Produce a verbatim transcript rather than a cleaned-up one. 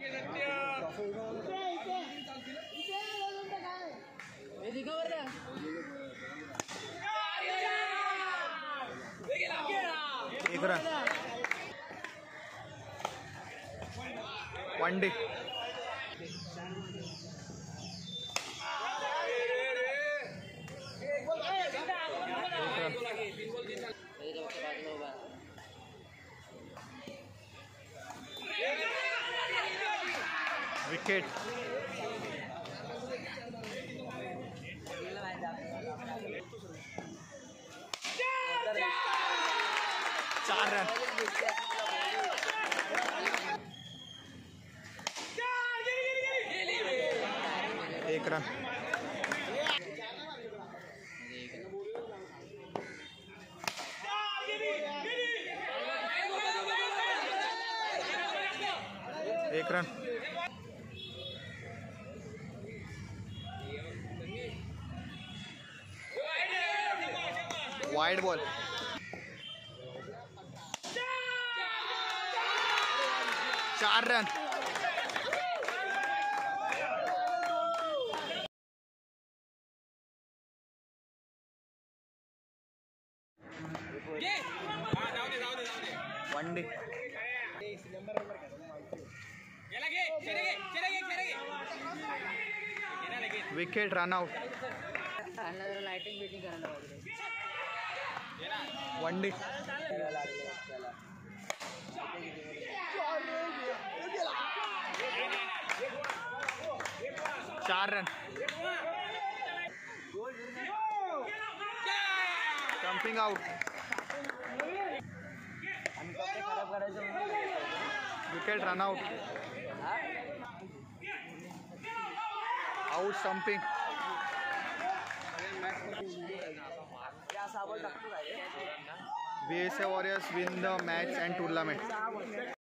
एक run one day wicket चार run एक रन एक रन वाइड बॉल चार run one day wicket run out lighting beating करना वन डे चार run jumping out wicket run out out stumping V S A Warriors win the match and tournament.